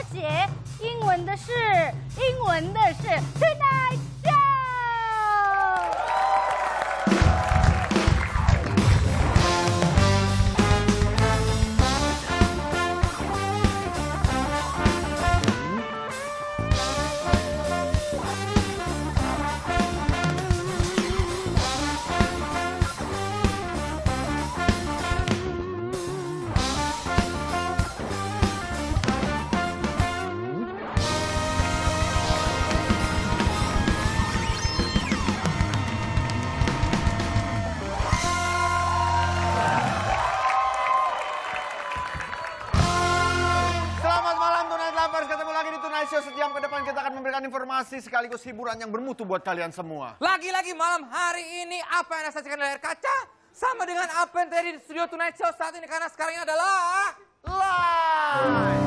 写英文的是Tonight Show。 Sejam ke depan kita akan memberikan informasi sekaligus hiburan yang bermutu buat kalian semua. Lagi-lagi malam hari ini apa yang Anda saksikan di layar kaca sama dengan apa yang terjadi di studio Tonight Show saat ini, karena sekarang ini adalah live.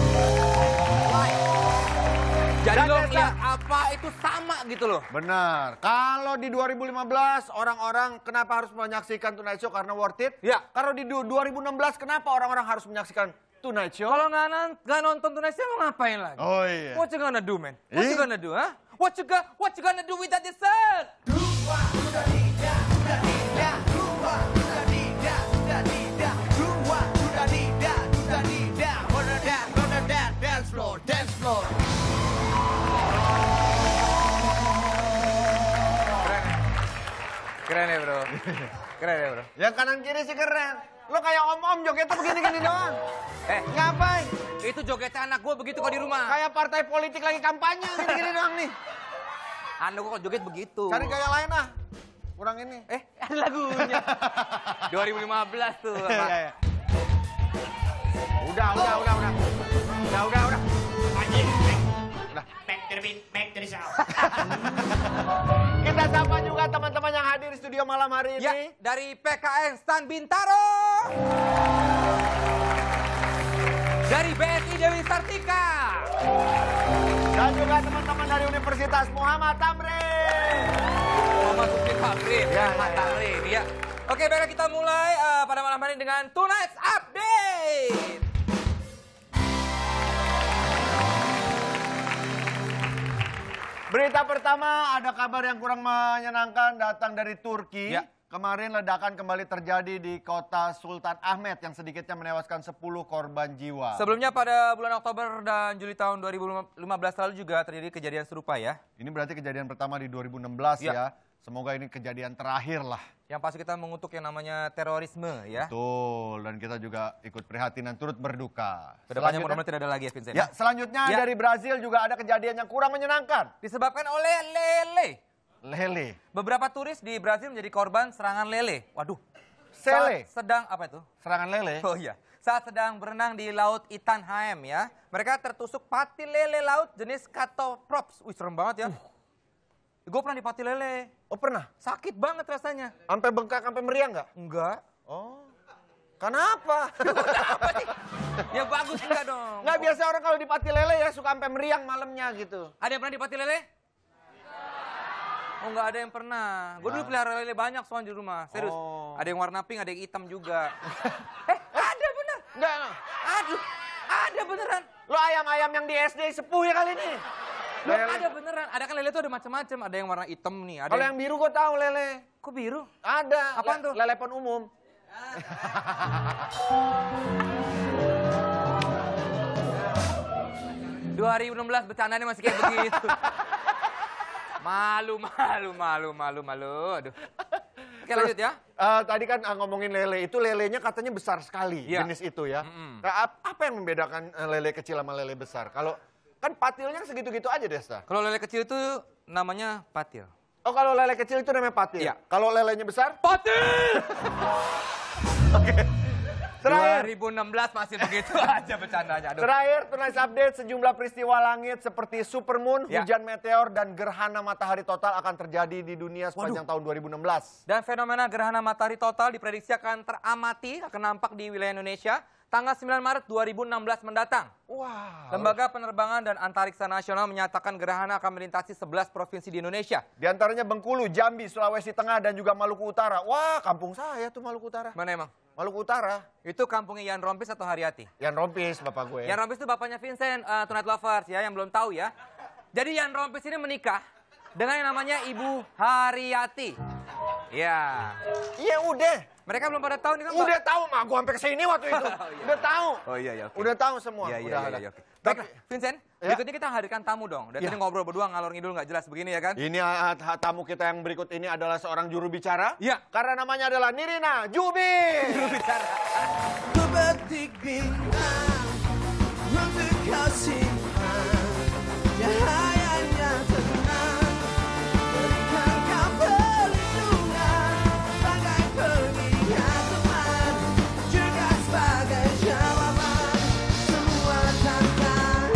Jadi lo lihat apa itu sama gitu loh. Benar. Kalau di 2015 orang-orang kenapa harus menyaksikan Tonight Show karena worth it? Ya. Kalau di 2016 kenapa orang-orang harus menyaksikan Tonight Show? Kalau nggak nonton Tonight Show mau ngapain lagi? Oh iya. What you gonna do, man? What you gonna do, huh? What you gonna do with that dessert? Dance floor, dance floor. Keren ya, bro. Keren ya, bro. Yang kanan kiri sih keren. Lo kayak om-om jogetnya begini-gini doang. Ngapain? Itu jogetnya anak gue begitu kok di rumah. Kayak partai politik lagi kampanye gini-gini doang nih. Anak gue kok joget begitu. Cari gaya lain ah. Kurang ini. Ada lagunya. 2015 tuh. Iya. Udah. Kita sapa juga teman-teman yang hadir di studio malam hari ini. Ya, dari PKN Stan Bintaro. Dari BSI Dewi Sartika. Dan juga teman-teman dari Universitas Muhammad Tamrin. Muhammad Tamrin. Muhammad Tamrin, ya. Oke, baiklah kita mulai pada malam hari ini dengan Tonight's Update. Berita pertama, ada kabar yang kurang menyenangkan datang dari Turki. Ya. Kemarin ledakan kembali terjadi di kota Sultan Ahmet yang sedikitnya menewaskan 10 korban jiwa. Sebelumnya pada bulan Oktober dan Juli tahun 2015 lalu juga terjadi kejadian serupa ya. Ini berarti kejadian pertama di 2016 ya. Semoga ini kejadian terakhir lah. Yang pasti kita mengutuk yang namanya terorisme ya. Betul, dan kita juga ikut prihatin dan turut berduka. Kedepannya mudah-mudahan tidak ada lagi ya, Vincent. Ya, selanjutnya dari Brazil juga ada kejadian yang kurang menyenangkan. Disebabkan oleh lele. Lele. Beberapa turis di Brazil menjadi korban serangan lele. Waduh. Sele. Saat sedang apa itu? Serangan lele? Oh iya. Saat sedang berenang di Laut Itanhaem ya. Mereka tertusuk pati lele laut jenis Cathoprops. Wih, serem banget ya. Gue pernah di pati lele. Oh pernah? Sakit banget rasanya. Sampai bengkak, sampai meriang nggak? Enggak. Oh. Kenapa? Ya bagus enggak dong. Nggak, biasa orang kalau di pati lele ya suka sampai meriang malamnya gitu. Ada yang pernah di pati lele? Oh, nggak ada yang pernah. Gue dulu pelihara lele banyak soalnya di rumah. Serius. Oh. Ada yang warna pink, ada yang hitam juga. Ada bener. Enggak. Aduh, ada beneran. Lo ayam-ayam yang di SD sepuh ya kali ini? Loh, ada beneran. Ada kan lele tuh ada macam-macam. Ada yang warna hitam nih. Ada Kalau yang biru gue tahu lele. Kok biru? Ada. Apaan tuh? Lelepon umum. Aduh. 2016 bercandanya masih kayak begitu. Malu. Aduh. Oke, lanjut ya. Tadi kan ngomongin lele. Itu lelenya katanya besar sekali jenis itu ya. Nah, apa yang membedakan lele kecil sama lele besar? Kalau kan patilnya segitu-gitu aja, Desta. Kalau lele kecil itu namanya patil. Oh, kalau lele kecil itu namanya patil? Iya. Kalau lelenya besar? Patil! Oke. Terakhir. 2016 masih begitu aja bercandanya. Aduh. Terakhir, Tonight's Update, sejumlah peristiwa langit seperti supermoon, Ya. hujan meteor, dan gerhana matahari total akan terjadi di dunia sepanjang tahun 2016. Dan fenomena gerhana matahari total diprediksi akan teramati, akan nampak di wilayah Indonesia tanggal 9 Maret 2016 mendatang. Wow. Lembaga Penerbangan dan Antariksa Nasional menyatakan gerhana akan melintasi 11 provinsi di Indonesia. Di antaranya Bengkulu, Jambi, Sulawesi Tengah, dan juga Maluku Utara. Wah, kampung saya tuh Maluku Utara. Mana emang? Maluku Utara. Itu kampungnya Yan Rompis atau Haryati? Yan Rompis, bapak gue. Yan Rompis itu bapaknya Vincent, Tonight Lovers ya, yang belum tahu ya. Jadi Yan Rompis ini menikah dengan yang namanya Ibu Haryati. Ya. Iya udah. Mereka belum pada tahu nih kan? Udah tahu mah, gua sampai kesini waktu itu. Oh, iya. Udah tahu. Oh iya ya. Udah tahu semua. Iya, udah ada. oke. Baiklah, Vincent, Ya. berikutnya kita hadirkan tamu dong. Dari tadi ngobrol berdua ngalor ngidul nggak jelas begini ya kan? Ini tamu kita yang berikut ini adalah seorang juru bicara. Iya. Karena namanya adalah Nirina Zubir. Juru bicara. Petik bintang untuk kau simpan, cahayanya tenang, berikan kau perlindungan, bagai pengingat teman, juga sebagai jawaban semua tantangan.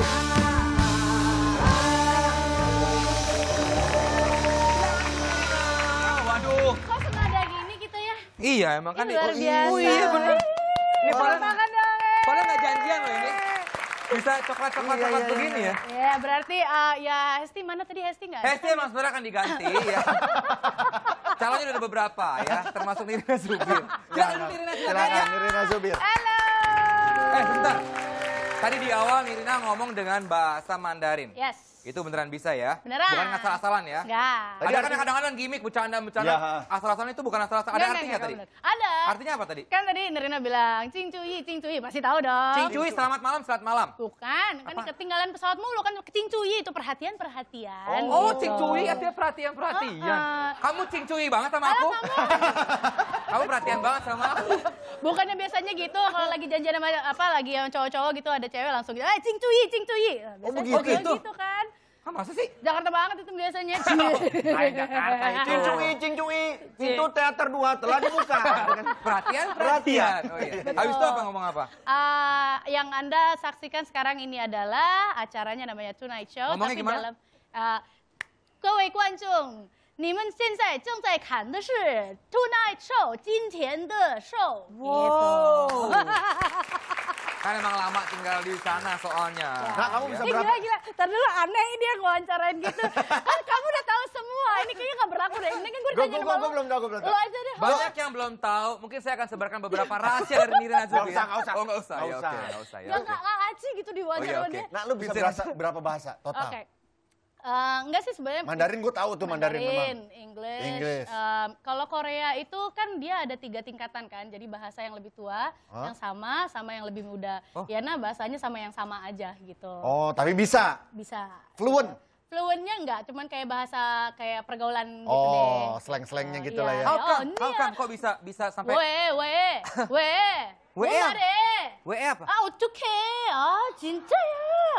Waduh. Kok senada gini kita ya? Iya emang kan. Ini luar biasa. Oh iya bener. Ini Boleh makan dong. padahal nggak janjian loh ini. Bisa coklat begini ya. Ya berarti ya Hesti mana tadi Hesti nggak? Hesti emang sebenarnya akan diganti ya. Calonnya udah ada beberapa ya, termasuk Nirina Zubir. Silakan Nirina, Silakan Nirina Zubir. Halo. Sebentar. Tadi di awal Nirina ngomong dengan bahasa Mandarin. Yes. Itu beneran bisa ya? Beneran. Bukan asal-asalan ya? Enggak. Ada kan kadang-kadang gimmick, bercanda. Ya. Asal-asalan itu bukan asal-asalan. Ada artinya tadi? Ada. Artinya apa tadi? Kan tadi Nirina bilang, Cing Cuyi, pasti tahu dong. Cing cuy, selamat malam. Bukan, kan Apa? ketinggalan pesawat mulu kan Cing Cuyi itu perhatian. Oh, gitu. Cing cuy artinya perhatian. Kamu cing cuy banget sama aku. Kamu perhatian banget sama aku. Bukannya biasanya gitu kalau lagi janjian sama lagi yang cowok-cowok gitu ada cewek langsung gitu, Cing Cuyi. Nah, Oh, biasanya begitu? gitu kan. Hah, masa sih? Jakarta banget itu biasanya. Jakarta itu. Cing cuy. Pintu teater 2 telah dibuka. Perhatian. Oh iya. Habis itu apa ngomong apa? Yang Anda saksikan sekarang ini adalah acaranya namanya Tonight Show. Ngomongnya tapi gimana? dalam 各位观众，你们现在正在看的是 Tonight Show 金钱的 show。 Wow. Kan emang lama tinggal di sana soalnya. Nah, kamu bisa berapa? Gila. Ntar dulu aneh ini dia wawancarain gitu. Kan kamu udah tahu semua. Ini kayaknya gak berlaku deh. Ini kan gue ditanya sama Gue lu. belum tahu. Lo aja deh. Banyak yang belum tahu, mungkin saya akan sebarkan beberapa rahasia dari Nirina Zubir. Nggak usah. Oh, nggak usah. Nggak Ya, usah. oke, nggak usah. Ya, Gak oke. aci gitu diwawancara Oh, iya, dia. Nah, lu bisa berapa bahasa total? Oke. Enggak sih sebenarnya. Mandarin gue tahu tuh Mandarin memang. English. Kalau Korea itu kan dia ada 3 tingkatan kan. Jadi bahasa yang lebih tua, yang sama yang lebih muda. Oh. Ya nah bahasanya sama yang sama aja gitu. Oh, tapi bisa. Bisa. Fluent. Fluentnya enggak, cuman kayak bahasa kayak pergaulan gitu deh. Oh, slang-slangnya gitu lah ya. How come? ini How come? Kok bisa sampai... 왜? 왜? 말해? WE apa? 어떡해? 진짜야.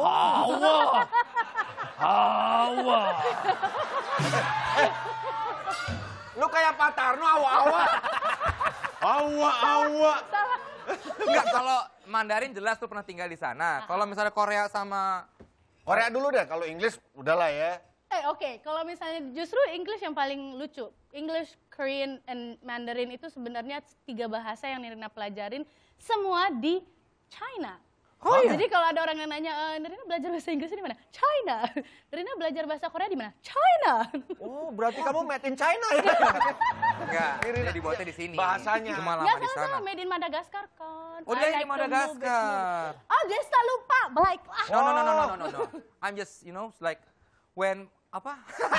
Lu kayak Pak Tarno awa-awa. Awa-awa. Enggak, kalau Mandarin jelas tuh pernah tinggal di sana. Kalau misalnya Korea sama... Korea dulu deh, kalau Inggris udahlah ya. Oke, kalau misalnya justru English yang paling lucu. English, Korean, and Mandarin itu sebenarnya 3 bahasa yang Nirina pelajarin semua di China. Oh, iya? Jadi kalau ada orang yang nanya, Nirina belajar bahasa Inggris di mana? China. Nirina belajar bahasa Korea di mana? China. Oh, berarti kamu made in China ya? Enggak, dia dibuatnya di sini. Bahasanya. Cuma lama Ya di sana. salah-salah, made in Madagaskar kan. Oh, dia I di like Madagaskar. the movie. Dia selalu lupa. Baiklah. No. I'm just, like, when, apa?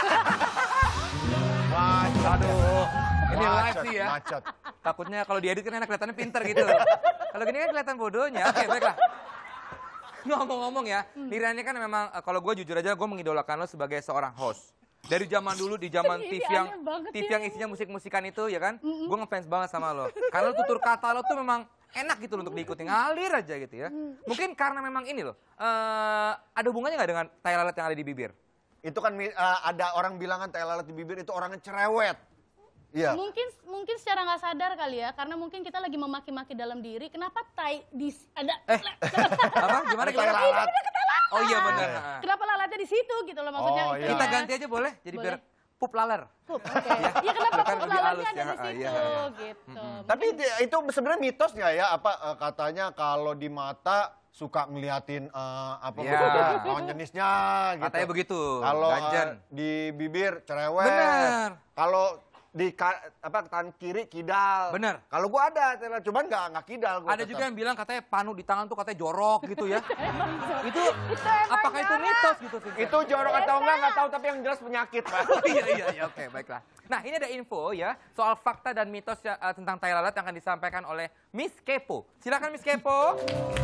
Aduh. Ini live sih ya. Macet. Takutnya kalau diedit kan enak kelihatannya pinter gitu. Kalau gini kan kelihatan bodohnya. Oke, baiklah. Ngomong-ngomong ya, Nirina ini kan memang, kalau gue jujur aja, gue mengidolakan lo sebagai seorang host. Dari zaman dulu, di zaman Ini TV aneh banget ya. yang isinya musik-musikan itu, ya kan? Gue ngefans banget sama lo. Karena tutur kata lo tuh memang enak gitu loh untuk diikuti, ngalir aja gitu ya. Mungkin karena memang ini loh, ada hubungannya nggak dengan tai lalat yang ada di bibir? Itu kan ada orang bilang kan tai lalat di bibir itu orangnya cerewet. Iya. Mungkin secara nggak sadar kali ya, karena mungkin kita lagi memaki-maki dalam diri. Kenapa tai di ada? Apa? Gimana? Tai lalat. Oh iya benar. Kenapa lalatnya di situ gitu loh maksudnya? Oh, itu iya. Kita ya. ganti aja boleh? Jadi Boleh. biar pup laler. Pup, oke. Iya kenapa Kan pup lebih lalatnya halus ada ya, di situ, iya. gitu. Tapi itu sebenarnya mitos nggak ya? Katanya kalau di mata suka ngeliatin Iya. lawan jenisnya gitu. Katanya begitu, Kalau ganjen. di bibir cerewet. Bener. Kalau di tangan kiri kidal. Bener. Kalau gua ada, cuman nggak kidal. Gua Ada tetap. juga yang bilang katanya panu di tangan tuh katanya jorok gitu ya. itu emang apakah itu jorok. mitos gitu? Vincent? Itu jorok atau enggak tahu, tapi yang jelas penyakit, Pak. Iya, oke, baiklah. Nah, ini ada info ya soal fakta dan mitos tentang tai lalat yang akan disampaikan oleh Miss Kepo. Silakan Miss Kepo.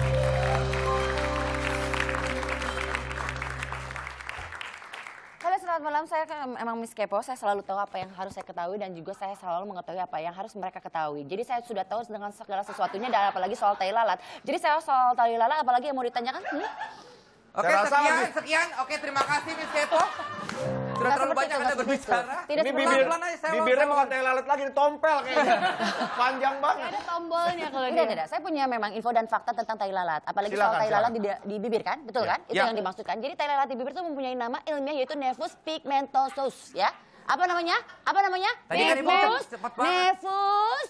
Halo, selamat malam. Saya emang Miss Kepo. Saya selalu tahu apa yang harus saya ketahui dan juga saya selalu mengetahui apa yang harus mereka ketahui. Jadi saya sudah tahu dengan segala sesuatunya dan apalagi soal tai lalat. Jadi saya soal tai lalat apalagi yang mau ditanyakan? Oke, Saya rasa sekian. Oke, terima kasih Miss Kepo. Sudah terlalu banyak Anda berbicara. Tidak Ini seperti bibir, itu. Pelan-pelan aja, saya bibirnya mau- bukan tai lalat lagi, ditompel kayaknya. Panjang banget. Ada tombolnya kalau Tidak, dia. tidak. Saya punya memang info dan fakta tentang tai lalat. Apalagi Silakan, soal tai silakan. lalat di bibir kan? Betul kan? Itu Ya. yang dimaksudkan. Jadi tai lalat di bibir itu mempunyai nama ilmiah yaitu Nevus pigmentosus ya. Apa namanya? Apa namanya? Tadi kan Ibu Nevus. cepet banget. Nevus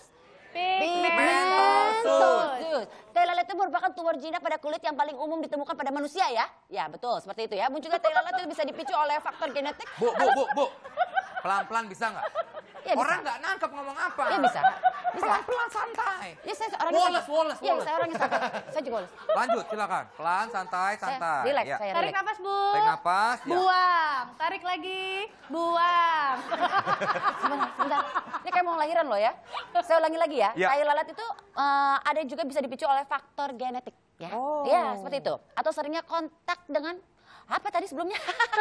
pigmentosus. Tai lalat itu merupakan tumor jinak pada kulit yang paling umum ditemukan pada manusia ya. Ya, betul. Seperti itu ya. Munculnya tai lalat itu bisa dipicu oleh faktor genetik. Bu. Pelan-pelan bisa nggak? Ya, bisa. Orang nggak nangkep ngomong apa. Ya, bisa. Bisa. Pelan-pelan santai. Ya, saya orangnya Wallace, santai. Wallace, Iya, Wallace. saya orangnya santai. Saya juga Wallace. Lanjut, silakan. Pelan, santai. Saya relax, Ya. saya Tarik relax. nafas, Bu. Tarik nafas, ya. Buang. Tarik lagi. Buang. Sebentar. Ini kayak mau lahiran loh ya. Saya ulangi lagi ya. Ya. Tai lalat itu ada juga bisa dipicu oleh faktor genetik. Ya, Oh. ya seperti itu. Atau seringnya kontak dengan apa tadi sebelumnya?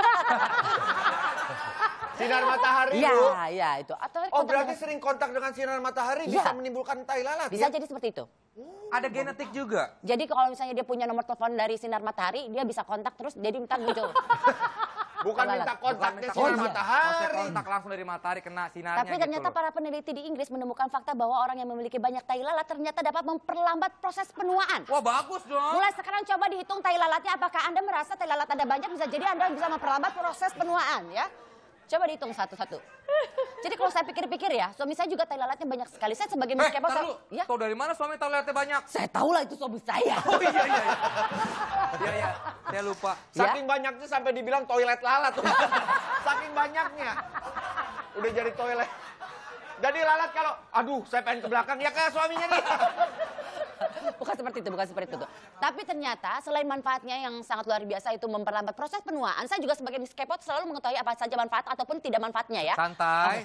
Sinar matahari, Iya, Bu. iya itu. Atau Oh, kontak berarti dengan- sering kontak dengan sinar matahari Iya. bisa menimbulkan tai lalat bisa ya? jadi seperti itu. Ada genetik juga. Jadi kalau misalnya dia punya nomor telepon dari sinar matahari, dia bisa kontak terus jadi ntar muncul. Bukan Tai lalat. minta kontaknya Bukan sinar iya. matahari. Maksudnya kontak langsung dari matahari kena sinarnya Tapi gitu ternyata loh. para peneliti di Inggris menemukan fakta bahwa orang yang memiliki banyak tai lalat ternyata dapat memperlambat proses penuaan. Wah, bagus dong. Mulai sekarang coba dihitung tai lalatnya. Apakah Anda merasa tai lalat Anda banyak? Bisa jadi Anda bisa memperlambat proses penuaan ya. Coba dihitung satu-satu. Jadi kalau saya pikir-pikir ya, suami saya juga tai lalatnya banyak sekali. Saya sebagai Miss Kepo, Tar dulu. ya, Tahu dari mana suami tahu lihatnya banyak? saya tahu lah itu suami saya. Oh iya. Iya. Saya lupa. Saking banyaknya sampai dibilang toilet lalat. Saking banyaknya. Udah jadi toilet. Jadi lalat kalau, aduh saya pengen ke belakang, ya kayak suaminya nih. Bukan seperti itu, bukan seperti itu. Tapi ternyata selain manfaatnya yang sangat luar biasa itu memperlambat proses penuaan, saya juga sebagai Miss Kepo selalu mengetahui apa saja manfaat ataupun tidak manfaatnya ya. Santai.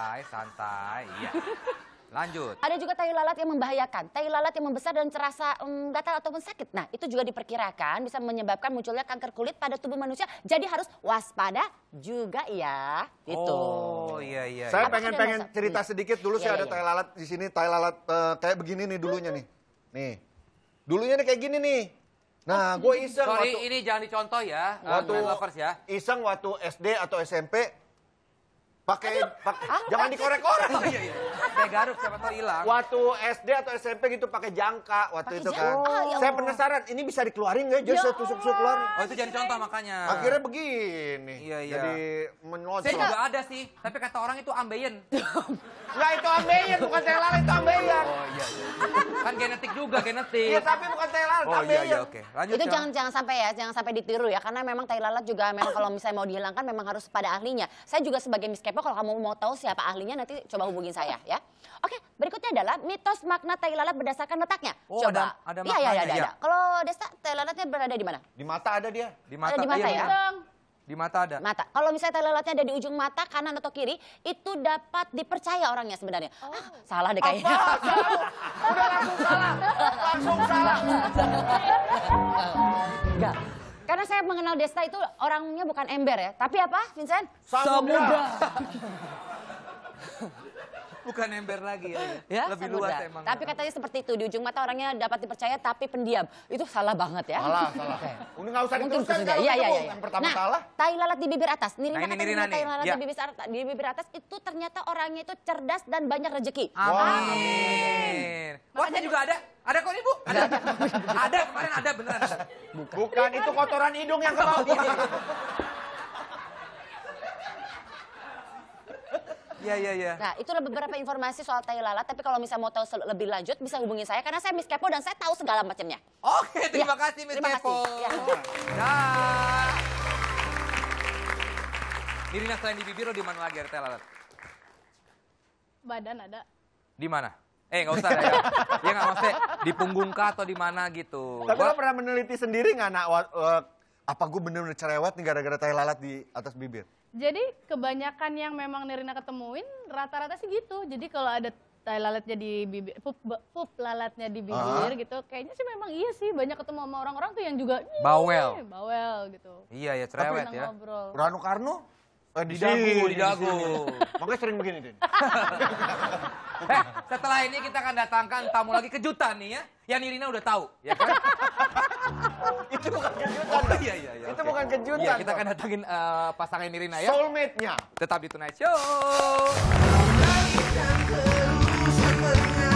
Iya. Lanjut. Ada juga tai lalat yang membahayakan. Tai lalat yang membesar dan terasa gatal ataupun sakit. Nah, itu juga diperkirakan bisa menyebabkan munculnya kanker kulit pada tubuh manusia. Jadi harus waspada juga ya. Itu. Oh, iya. Saya Apa pengen sih cerita yang sedikit dulu. Iya, Saya ada iya. tai lalat di sini. Tai lalat kayak begini nih dulunya nih. Nih. Dulunya nih kayak gini nih. Nah, gue iseng Sorry, waktu ini jangan dicontoh ya. waktu Lovers ya. iseng waktu SD atau SMP pakai jangan dikorek-korek. Oh iya. Saya garuk siapa tahu hilang. Waktu SD atau SMP gitu pakai jangka waktu Pakai itu kan. jangka, ya Saya Allah. penasaran ini bisa dikeluarin nggak? Jadi saya tusuk-tusuk keluar. Oh itu jangan contoh makanya. Akhirnya begini. Iya. Jadi Saya menonjol. juga ada sih, tapi kata orang itu ambeien. Nggak, itu ambeien, bukan tai lalat, itu ambeien. Oh iya. Kan genetik juga, genetik. Iya, tapi bukan tai lalat, Oh ambeien. iya, oke. Lanjut Itu Syah. jangan sampai ya, jangan sampai ditiru ya, karena memang tai lalat juga memang kalau misalnya mau dihilangkan memang harus pada ahlinya. Saya juga sebagai Miss Kepo, kalau kamu mau tahu siapa ahlinya nanti coba hubungin saya ya. Oke, berikutnya adalah mitos makna tai lalat berdasarkan letaknya. Oh, Coba. ada Iya, maknanya, ada. iya. Kalau Desta, tai lalatnya berada di mana? Di mata ada dia. Di mata, Ada di mata iya, ya? benar. Dong. Di mata ada. Mata. Kalau misalnya tai lalatnya ada di ujung mata, kanan atau kiri, itu dapat dipercaya orangnya sebenarnya. Ah, salah deh kayaknya. Udah langsung salah. Langsung salah. Enggak. Karena saya mengenal Desta itu orangnya bukan ember ya, tapi apa, Vincent? Samudra. Bukan ember lagi ya. Ya, Lebih samudra. luas emang. Tapi katanya seperti itu, di ujung mata orangnya dapat dipercaya tapi pendiam. Itu salah banget ya. Salah. Udah nggak usah Mungkin diteruskan sudah. kalau Iya, ketemu. iya, iya. Yang pertama Nah, salah. tai lalat di bibir atas. Nirina Nah, ini kata Nirina tai nih. lalat Ya. di bibir atas itu ternyata orangnya itu cerdas dan banyak rezeki. Amin. Wah, saya juga ada. Ada kok Ibu? Ada. Ada, kemarin ada beneran. Bukan, itu kotoran hidung yang ke bawah. Iya. Nah, itulah beberapa informasi soal tai lalat. Tapi kalau misalnya mau tahu lebih lanjut, bisa hubungi saya karena saya Miss Kepo dan saya tahu segala macamnya. Oke, terima Ya, kasih Miss terima Kepo. kasih. Ya. Dah. Nirina, selain di bibir lo di mana lagi ada tai lalat? Badan ada. Di mana? Nggak usah ya. Ya nggak maksudnya di punggung kah atau di mana gitu. Tapi lo pernah meneliti sendiri nggak, Nak? Apa gue bener-bener cerewet nih gara-gara tai lalat di atas bibir? Jadi kebanyakan yang memang Nirina ketemuin rata-rata sih gitu. Jadi kalau ada tai lalatnya di bibir, pup lalatnya di bibir gitu, kayaknya sih memang iya sih banyak ketemu sama orang-orang tuh yang juga Bawel. bawel gitu. Iya ya, cerewet Pernah ya. ngobrol. Rano Karno? Di dagu. Makanya sering begini, Din. Setelah ini kita akan datangkan tamu lagi kejutan nih ya. Yang Nirina udah tahu, ya kan? Itu bukan kejutan. Iya. Itu oke. bukan kejutan. Iya, kita kok. akan datangin pasangan Nirina ya. Soulmate-nya. Tetap di Tonight Show. Terus